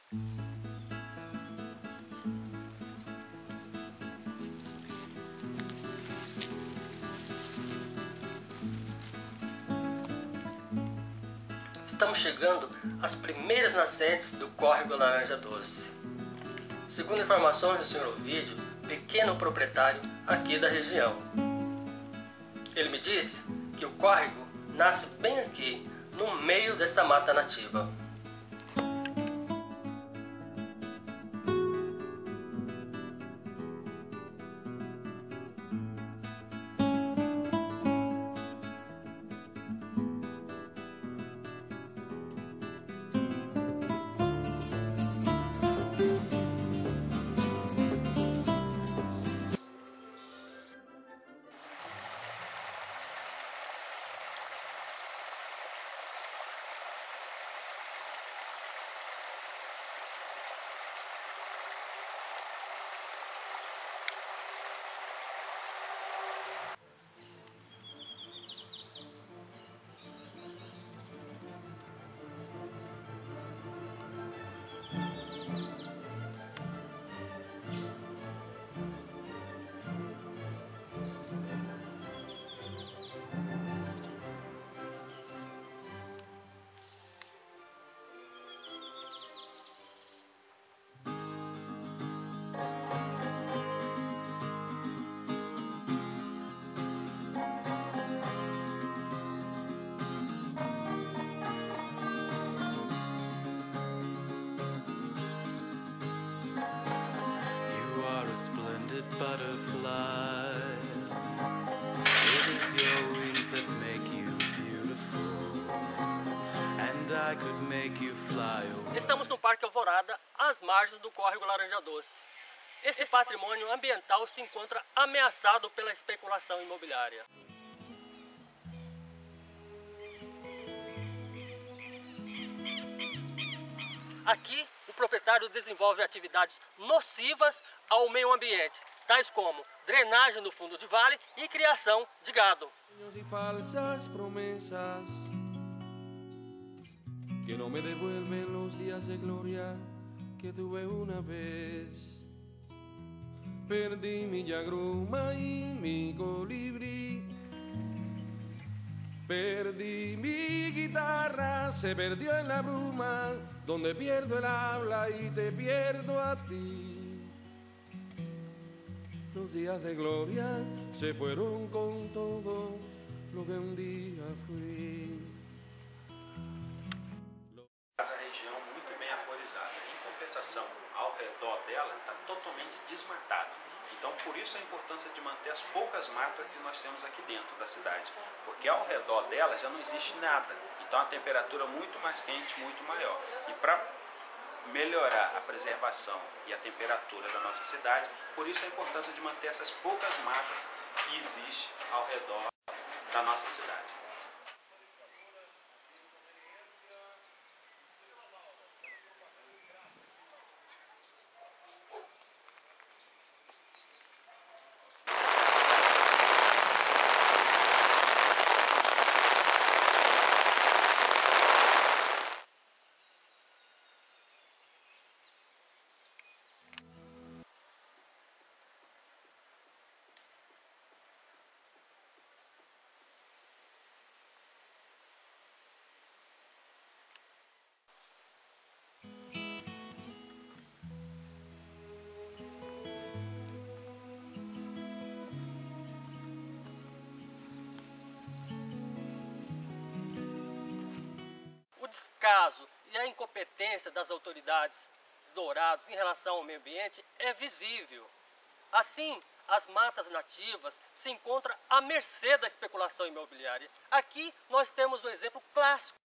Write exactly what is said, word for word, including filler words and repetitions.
Estamos chegando às primeiras nascentes do córrego Laranja Doce. Segundo informações do senhor Ovídio, pequeno proprietário aqui da região. Ele me disse que o córrego nasce bem aqui, no meio desta mata nativa. Butterfly, it is your wings that make you beautiful, and I could make you fly away. Estamos no Parque Alvorada, às margens do córrego Laranja Doce. Esse patrimônio ambiental se encontra ameaçado pela especulação imobiliária. Aqui, o proprietário desenvolve atividades nocivas ao meio ambiente, tais como drenagem no fundo de vale e criação de gado. Y falsas promesas que no me devuelven los días de gloria que tuve una vez. Perdí mi agruma y mi colibrí. Perdí mi guitarra, se perdió en la bruma, donde pierdo el habla y te pierdo a ti. Los días de gloria se fueron con todo lo que un día fui. Essa região muito bem arborizada. Em compensação, ao redor dela está totalmente desmatado. Então, por isso a importância de manter as poucas matas que nós temos aqui dentro da cidade. Porque ao redor dela já não existe nada. Então, a temperatura muito mais quente, muito maior. E para melhorar a preservação e a temperatura da nossa cidade, por isso a importância de manter essas poucas matas que existem ao redor da nossa cidade. O descaso e a incompetência das autoridades Dourados em relação ao meio ambiente é visível. Assim, as matas nativas se encontram à mercê da especulação imobiliária. Aqui nós temos um exemplo clássico